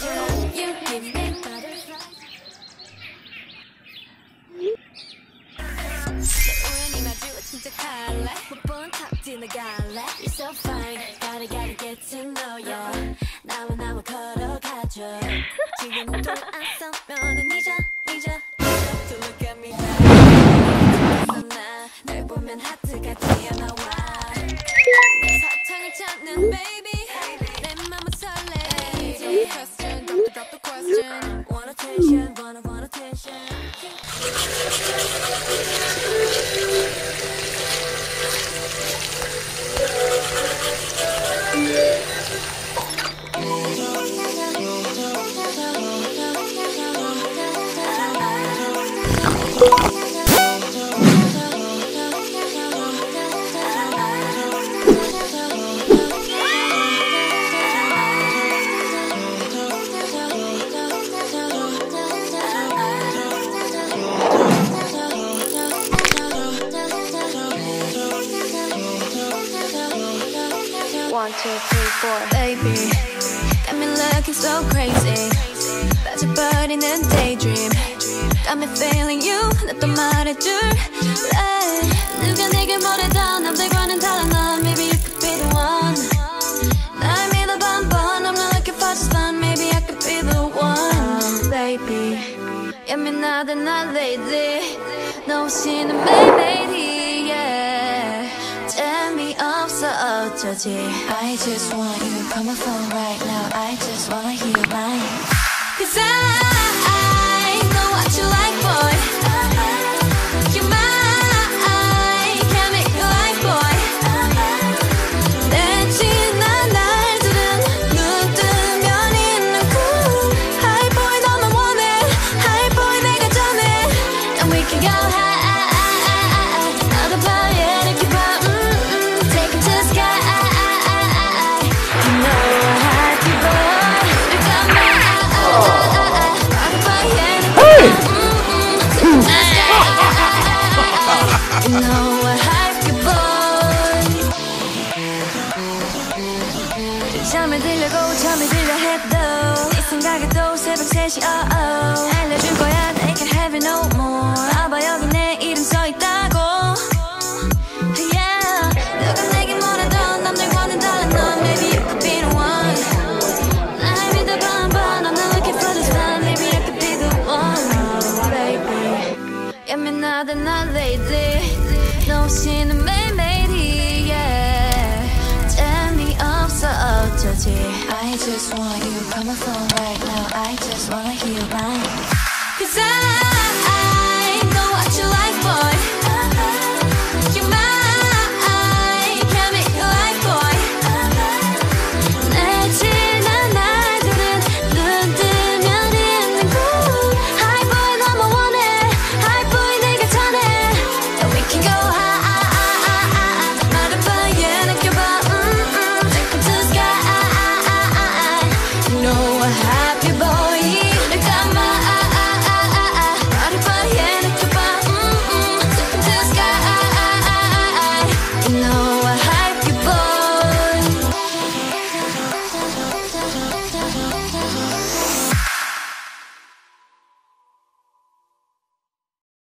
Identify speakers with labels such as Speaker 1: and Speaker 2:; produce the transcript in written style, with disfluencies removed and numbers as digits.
Speaker 1: You give me butterflies. 우연히 마주와 진짜 갈래 못본 탑 지나갈래 You're so fine gotta get to know ya 나와 걸어가줘 지금도 안 서면은 잊어 To look at me back 날 보면 하트가 튀어나와 내 사탕을 찾는 baby 내 맘은 설레 Question drop the question Want attention want attention
Speaker 2: One, two, three, four.
Speaker 1: Baby, got me looking so crazy. 빠져버리는 daydream. Got me feeling you. 나 또 말해줄래? 누가 내게 뭐래도 남들과는 달라 넌. Maybe you could be the one. 날 믿어봐 한번. I'm not looking for just fun. Maybe I could be the one. Baby, 예민하던 나 lady. 너 없이는 매일매일이 yeah. 재미없어 어쩌지 I just want you Call my phone right now I just wanna hear your line Cause I know what you like boy You're mine Can't make you like boy 내 지난 날들은 눈 뜨면 있는 cool High boy 너만 원해 High boy 내가 전해 And we can go high 나도 밤에 이렇게 봐 Take it to the sky You know I have you boy You got me 나도 밤에 이렇게 봐 Take it to the sky You know I have you boy 잠을 들려 해도 네 생각에도 새벽 3시 알려줄 거야 They can't have it no more 봐봐 여기 내 이름 써있다고 Yeah 누가 내게 뭐래도 남들과는 달라 넌 Maybe you could be the one 날 믿어봐 한번 I'm not looking for this fun Maybe I could be the one Baby 예민하던 나 lady 너 없이는 매일매일이 yeah 재미없어 어쩌지 I just want you Call my phone right now I just wanna hear your line Cause I know what you like boy You're mine Can't make you like boy 내 지난 날들은 눈 뜨면 있는 cool High boy 너만 원해 High boy 내가 전해 And we can go high 마른 밤에 느껴봐 Take it to the sky You know I have you boy